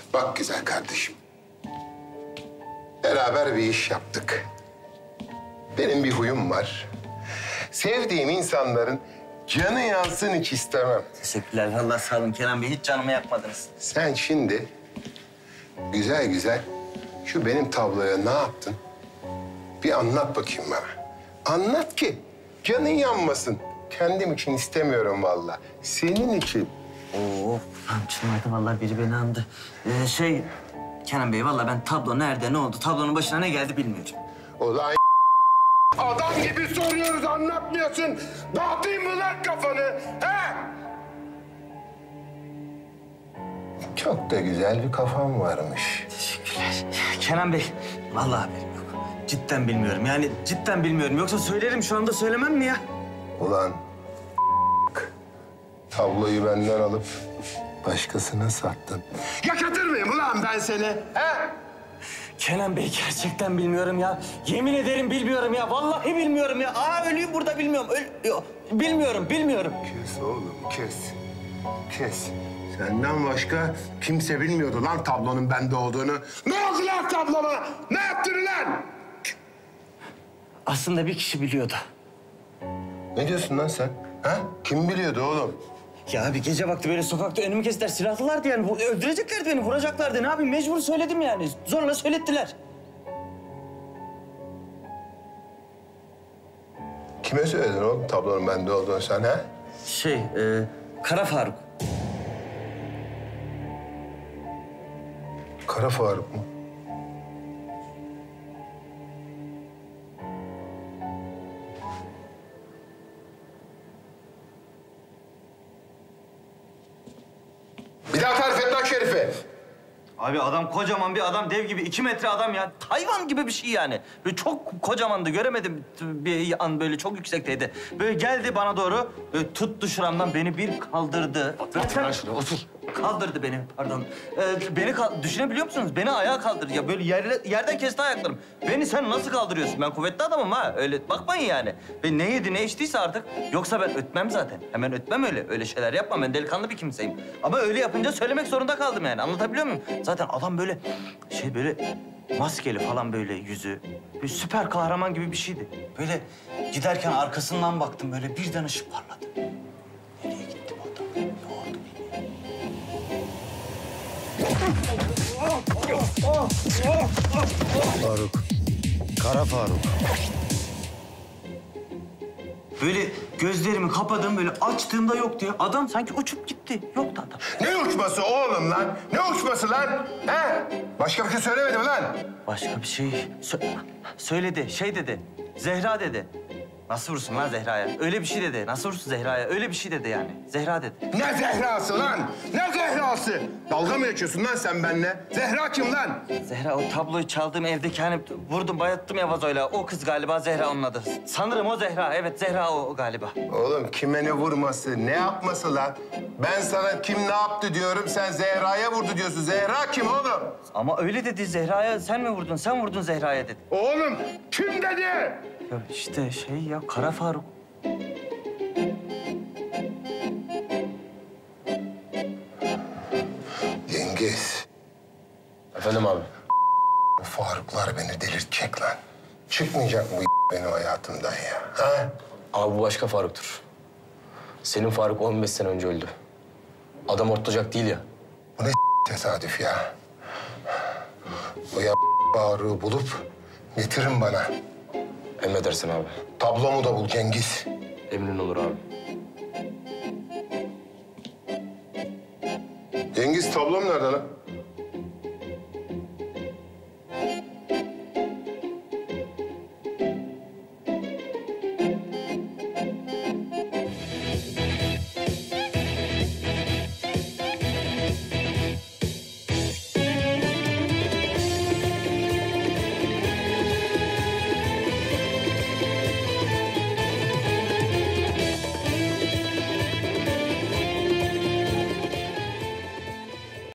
Bak güzel kardeşim. Beraber bir iş yaptık. Benim bir huyum var. Sevdiğim insanların canı yansın hiç istemem. Teşekkürler. Vallahi sağ olun Kenan Bey. Hiç canımı yakmadınız. Sen şimdi güzel güzel şu benim tabloya ne yaptın? Bir anlat bakayım bana. Anlat ki canın yanmasın. Kendim için istemiyorum vallahi. Senin için. Oo, lan çınladı vallahi biri beni andı. Kenan Bey vallahi ben tablo nerede, ne oldu, tablonun başına ne geldi bilmiyorum. Ulan adam gibi soruyoruz, anlatmıyorsun. Dağıtayım mı lan kafanı? He? Çok da güzel bir kafam varmış. Teşekkürler. Kenan Bey, vallahi haberim yok. Cidden bilmiyorum. Yani cidden bilmiyorum. Yoksa söylerim, şu anda söylemem mi ya? Ulan tabloyu benden alıp başkasına sattın. Yakatır mıyım ulan ben seni? He? Kenan Bey gerçekten bilmiyorum ya. Yemin ederim bilmiyorum ya. Vallahi bilmiyorum ya. Ölüyüm burada bilmiyorum. Bilmiyorum. Kes oğlum, kes. Kes. Senden başka kimse bilmiyordu lan tablonun bende olduğunu. Ne oldu lan tabloma? Ne yaptın lan? Aslında bir kişi biliyordu. Ne diyorsun lan sen? Ha? Kim biliyordu oğlum? Ya bir gece vakti böyle sokakta önümü kestiler. Silahlılardı yani. Öldüreceklerdi beni, vuracaklardı. Ne yapayım? Mecbur söyledim yani. Zorla söylettiler. Kime söyledin oğlum tablonun bende olduğunu sen ha? Kara Faruk. Kara Faruk mu? Bir daha tarif et lan Şerif'i. Abi adam kocaman bir adam, dev gibi 2 metre adam ya. Hayvan gibi bir şey yani. Böyle çok kocamandı, göremedim bir an böyle çok yüksekteydi. Böyle geldi bana doğru, böyle tuttu şuramdan beni bir kaldırdı. Otur lan şuraya, otur. Kaldırdı beni, pardon. Düşünebiliyor musunuz? Beni ayağa kaldırdı. Ya böyle yerden kesti ayaklarım. Beni sen nasıl kaldırıyorsun? Ben kuvvetli adamım ha. Öyle bakmayın yani. Ben ne yedi ne içtiyse artık. Yoksa ben ötmem zaten. Hemen ötmem öyle. Öyle şeyler yapmam. Ben delikanlı bir kimseyim. Ama öyle yapınca söylemek zorunda kaldım yani. Anlatabiliyor muyum? Zaten adam böyle böyle maskeli falan böyle yüzü. Böyle süper kahraman gibi bir şeydi. Böyle giderken arkasından baktım böyle birden ışık parladı. Nereye gitti bu adam? Ne oldu bilmiyorum. Faruk. Kara Faruk. Böyle gözlerimi kapadım, böyle açtığımda yok diye. Adam sanki uçup gitti. Yoktu adam. Ne uçması oğlum lan? Ne uçması lan? He? Başka bir şey söylemedi mi lan? Başka bir şey söyledi, dedi. Zehra dedi. Nasıl vursun lan Zehra'ya? Öyle bir şey dedi. Nasıl vursun Zehra'ya? Öyle bir şey dedi yani. Zehra dedi. Ne Zehra'sı lan? Ne Zehra'sı? Dalga mı geçiyorsun lan sen benimle? Zehra kim lan? Zehra o tabloyu çaldığım evdeki hani vurdum bayattım ya vazoyla. O kız galiba Zehra onun adı. Sanırım o Zehra. Evet Zehra o galiba. Oğlum kime ne vurması, ne yapması lan? Ben sana kim ne yaptı diyorum, sen Zehra'ya vurdu diyorsun. Zehra kim oğlum? Ama öyle dedi Zehra'ya. Sen mi vurdun? Sen vurdun Zehra'ya dedi. Oğlum kim dedi? Ya işte ya Kara Faruk. Cengiz. Efendim abi. Bu Faruklar beni delirtecek lan. Çıkmayacak mı benim hayatımdan ya? Ha? Abi bu başka Faruk'tur. Senin Faruk 15 sene önce öldü. Adam ortlayacak değil ya. Bu ne tesadüf ya? O Faruk'u bulup getirin bana. Emredersin abi. Tablomu da bul Cengiz. Emrin olur abi. Cengiz tablom nerede lan?